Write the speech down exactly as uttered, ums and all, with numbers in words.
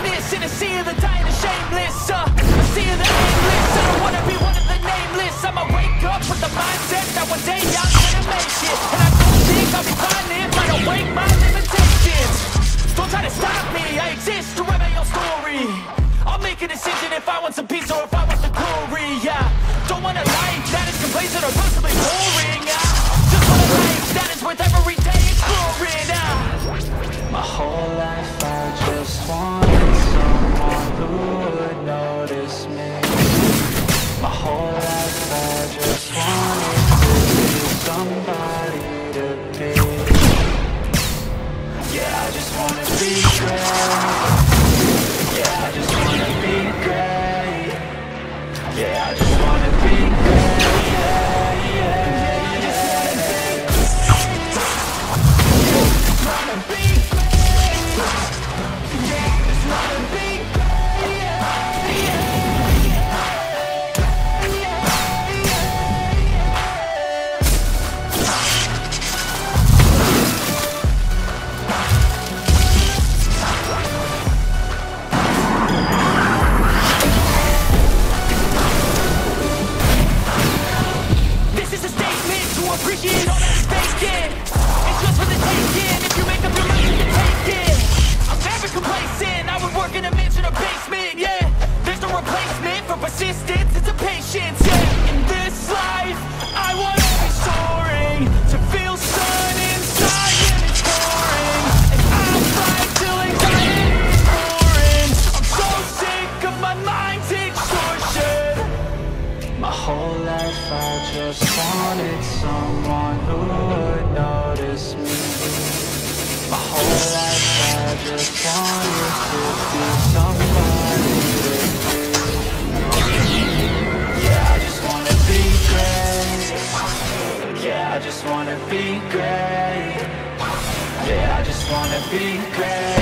famous in a sea of the dying and shameless. uh, A sea of the aimless. I don't wanna be one of the nameless. I'ma wake up with the mindset that one day I'm gonna make it. And I don't think I'll be fine if I don't break my limitations. Don't try to stop me, I exist to write my own story. I'll make a decision if I want some peace or if I want the glory. Yeah, don't want a life that is complacent or possibly boring. I just want a life that is worth every day exploring. uh. My whole life I just wanted someone who would notice me. My whole life I just wanted to be somebody to be. Yeah, I just wanna be great. Yeah, I just wanna be great. Yeah, I just wanna be great. Yeah, yeah, yeah, I just wanna be great. Just wanna be great. Yeah, just wanna be great. Yeah, yeah, yeah, yeah, This is a statement to appreciate all that is vacant. It's just for the taking. If you make up your mind, you can take it. I'm never complacent. I would work in a mansion or basement. Yeah, there's no replacement for persistence. It's a patience. Yeah, in this life, I want to be soaring, to feel sun inside and it's pouring. And I'll fight till anxiety is pouring. I'm so sick of my mind's extortion. My whole life I just wanted someone who would notice me. My whole life I just wanted to be somebody to be. Yeah, I just wanna be great. Yeah, I just wanna be great. Yeah, I just wanna be great.